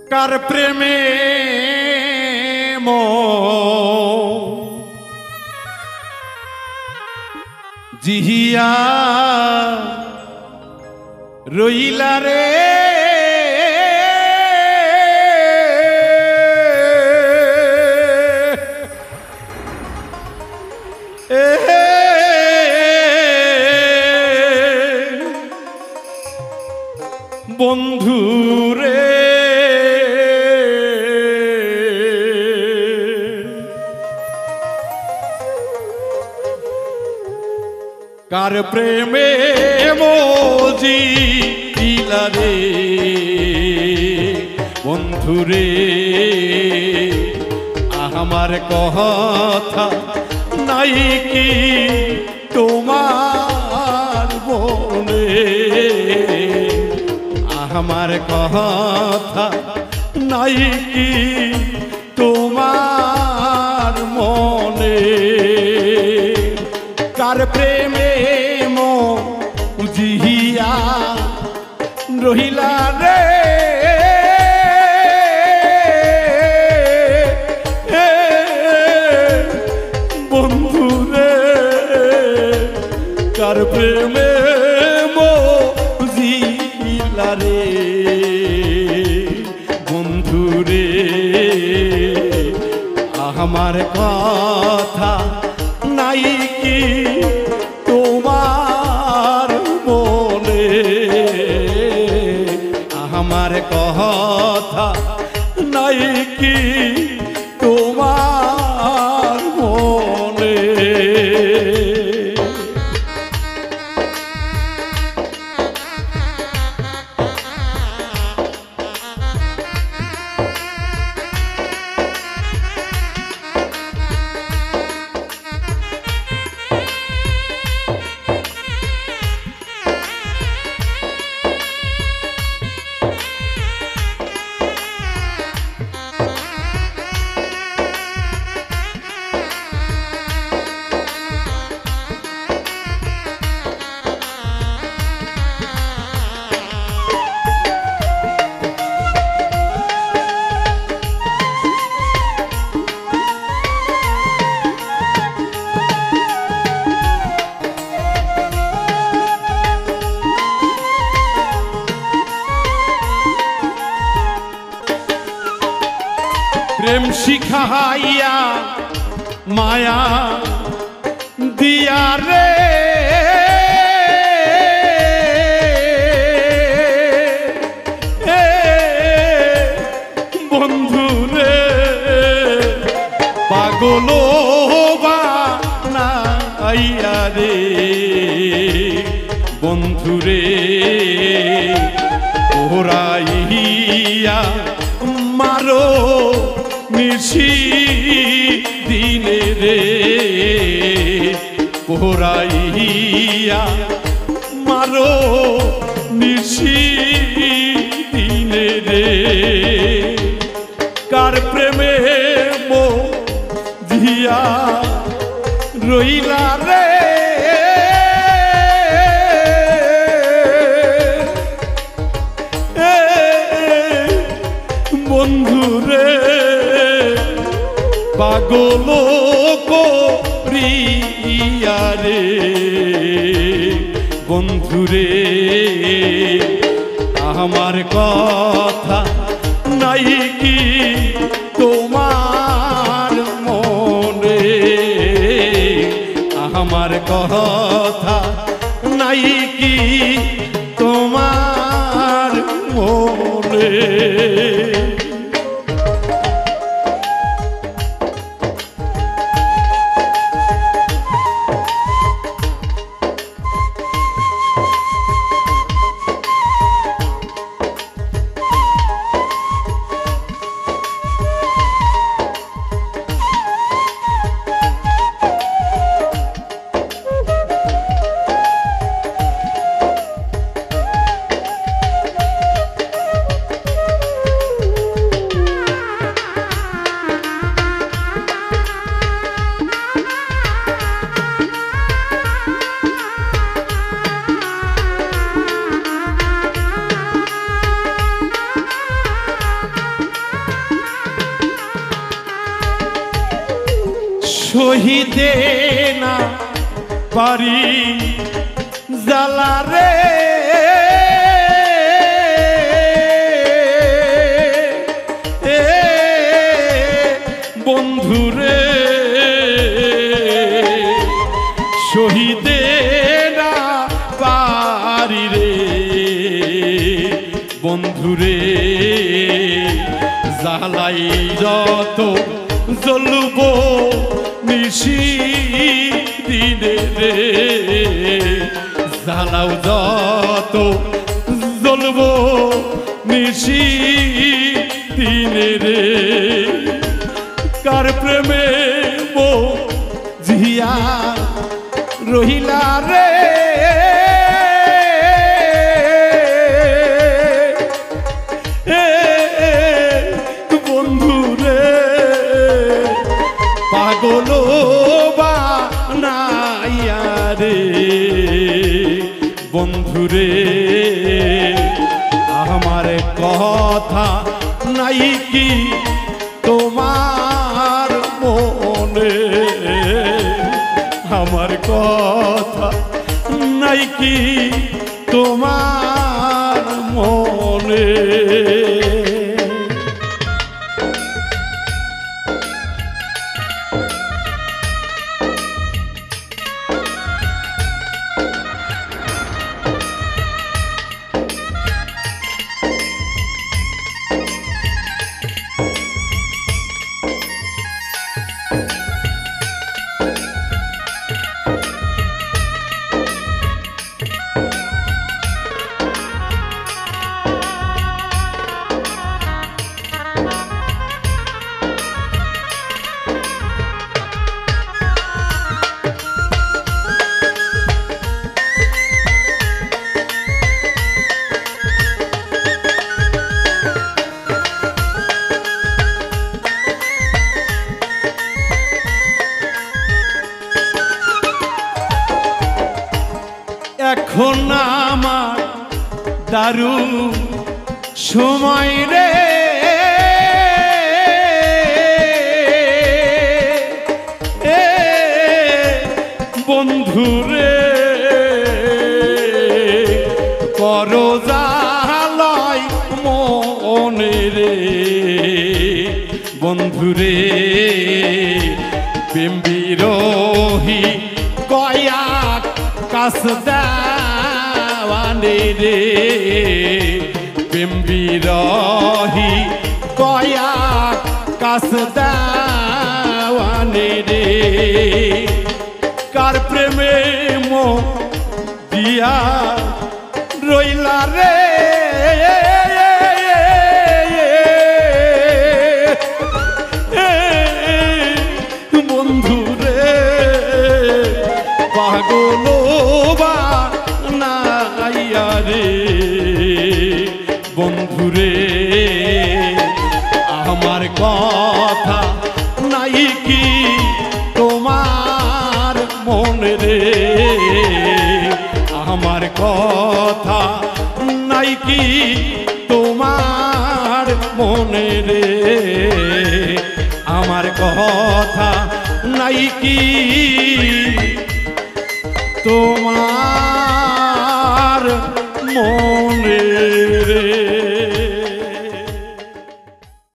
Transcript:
কার প্রেমে জিহিয়া রইলা রে বন্ধু রে কার প্রেমে মোজি দিলা রে বন্ধু রে আমার কথা নাই কি তোমার বলে আমার কথা নাই কি তোমার মনে কার প্রেমে জিহিয়া রহিলা রে বন্ধু রে কার প্রেমে জিহিলা রে বন্ধু রে আমার কথা নাই কি তোমার মনে আমার কথা নাই কি তোমার মনে প্রেম শিখাইয়া মায়া দিয়া রে বন্ধু রে পাগল বানাইয়া রে বন্ধু রে ওরাইয়া মারো নিশি দিনে রে পোড়াইয়া মারো নিশি দিনে রে কার প্রেমে দিয়া রইলা রে বন্ধু রে পাগল করিয়া রে বন্ধু রে আমার কথা নাই কি তোমার মনে আমার কথা নাই কি তোমার মনে সহিতে না পারি জ্বালা রে বন্ধুরে সহিতে না পারি রে বন্ধুরে জ্বালাই যত জ্বলব নিশি দিনে রে জ্বালাও যত জ্বলব নিশি দিনে রে কার প্রেমে মো জিয়া রহিলা রে বন্ধু রে পাগল বানাইয়া রে বন্ধু রে আমার কথা নাই কি তোমার মনে আমার কথা নাই কি তোমার মনে এখন আমার দারুণ সময় রে বন্ধু রে করো জালয় মনে রে বন্ধু রে প্রেম বিরোহী কয়াক কাছ দেওয়ানে রে প্রেম বিরোহী কয়াক কাছ দেওয়ানে রে কার প্রেমে মো দিয়া রইলা রে বন্ধু রে পাগল বানাইয়া রে বন্ধু রে আমার কথা নাই কি তোমার মনে রে আমার কথা নাই কি তোমার মনে রে আমার কথা নাই কি তোমার মনে